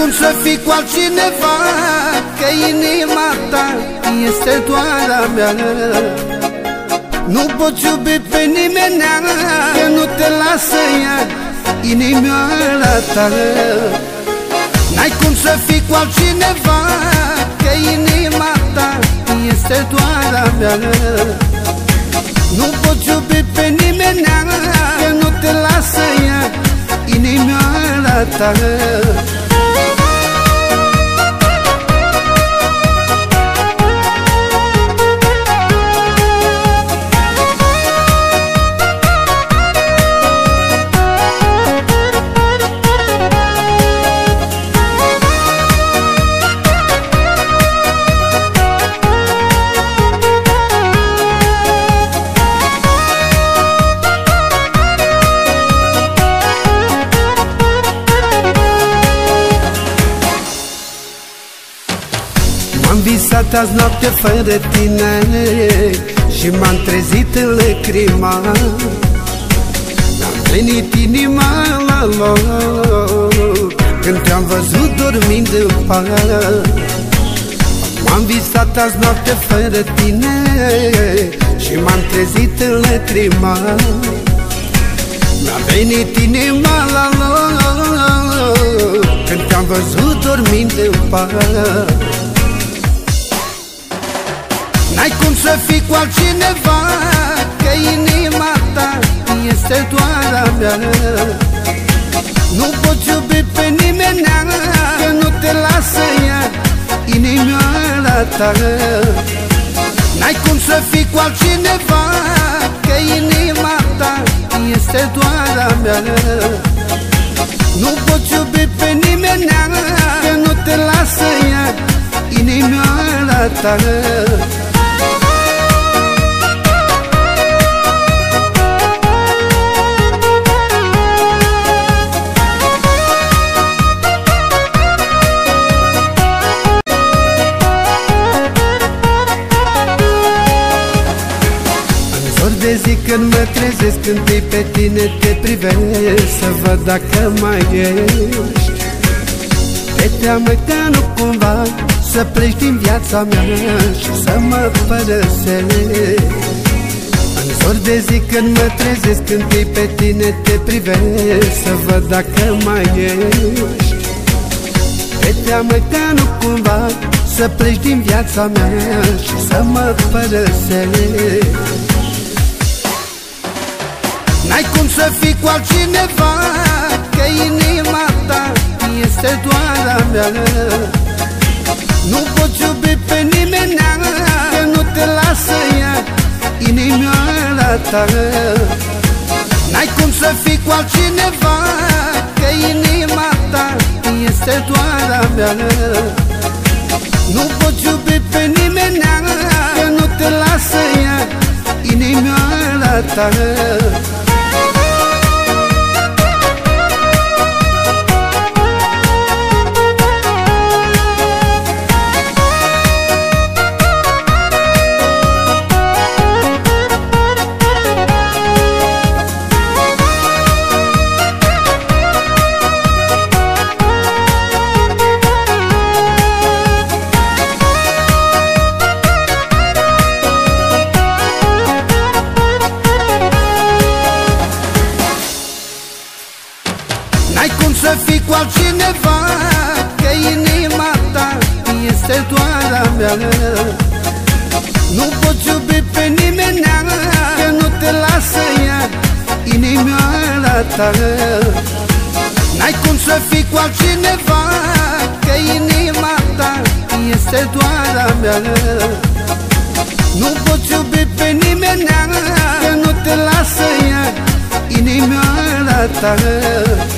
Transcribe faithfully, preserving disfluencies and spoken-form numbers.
cum să fii cu altcineva, că inima ta este doar a mea. Nu poți iubi pe nimeni, că nu te lasă ea inimioara ta. N-ai cum să fii cu altcineva, că inima ta este doar a mea. Nu poți iubi pe nimeni, că nu te lasă ea inimioara ta. M-am visat azi noapte fără tine și m-am trezit în lacrima. Mi-a plinit inima la loc când te-am văzut dormind în pat. M-am visat azi noapte fără tine și m-am trezit în lacrima. Mi-a venit inima la loc când te-am văzut dormind în pat. N-ai cum să fii cu altcineva, că inima ta este doar a mea. Nu poți iubi pe nimeni, că nu te lasă ea inimioara ta. N-ai cum să fii cu altcineva, că inima ta este doar a mea. Nu poți iubi pe nimeni, că nu te lasă ea inimioara ta. De zi când mă trezesc, când te pe tine te privesc, să văd dacă mai ești. Te teamă că nu cumva să pleci din viața mea și să mă părăsești. În zor de zi când mă trezesc, când te pe tine te privesc, să văd dacă mai ești. Te teamă că nu cumva să pleci din viața mea și să mă părăsești. N-ai cum să fii cu altcineva, că inima ta este doar a mea. Nu poți iubi pe nimeni, că nu te lasă ea inimioara ta. N-ai cum să fii cu altcineva, că inima ta este doar a mea. Nu poți iubi pe nimeni, că nu te lasă ea inimioara ta. N-ai cum să fii cu altcineva, că inima ta este doar a mea. Nu poți iubi pe nimeni, că nu te lasă ea inimioara ta. N-ai cum să fii cu altcineva, că inima ta este doar a mea. Nu poți iubi pe nimeni, că nu te lasă ea inimioara ta.